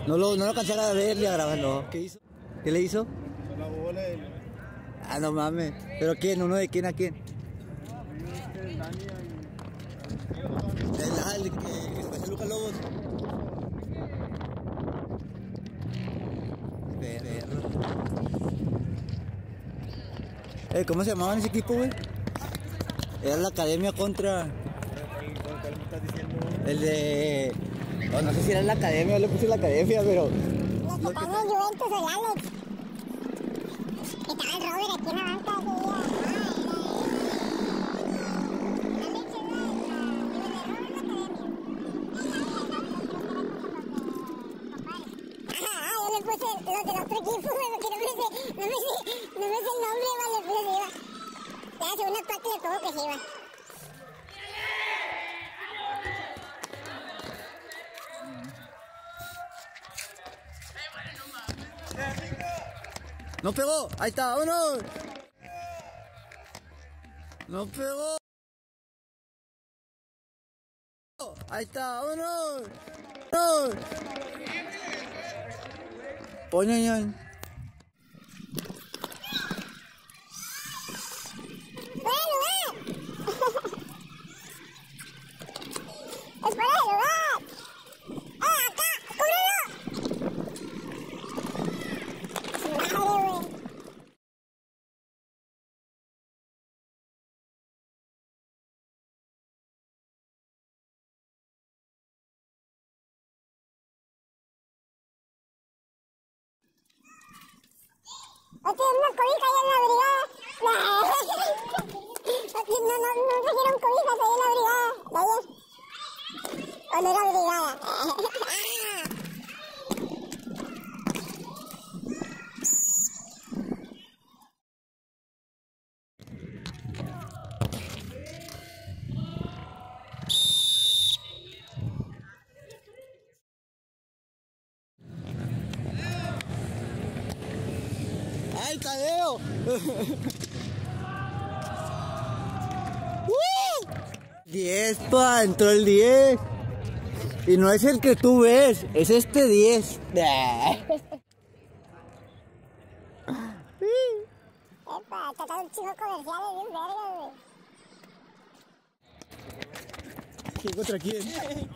No lo alcancé a ver ni a grabar, no. ¿Qué hizo? ¿Qué le hizo? La bola del... Ah, no mames. ¿Pero quién? ¿Uno de quién a quién? El que se parece a Lucas Lobos. Perro. ¿Cómo se llamaban ese equipo, güey? Era la Academia contra... ¿Cuál me estás diciendo? El de... No sé si era la Academia, yo le puse la Academia, pero... Los que están en Juventus o el Alex. Estaba el Robert aquí en la banca ese día. Yo le puse los del otro equipo, güey, porque no me sé el nombre, vale, le puse se iba. Ya, segunda parte le pongo que se iba. ¡No pegó! ¡Ahí está! ¡Vámonos! ¡No pegó! ¡Ahí está! ¡Vámonos! ¡Vámonos! ¡Poñoñón! ¡Fuera de lugar! ¡Es fuera de lugar! ¡Acá! ¡Cúbrelo! ¡Madre, güey! ¿Aquí una cobija ahí en la brigada? No trajeron cobijas ahí en la brigada de ayer. ¿O no era brigada? ¡Ay, Tadeo! 10, pa, entró el 10. Y no es el que tú ves, es este 10. Epa, te dan un chingo comerciales bien verga, güey. ¿Quién contra quién?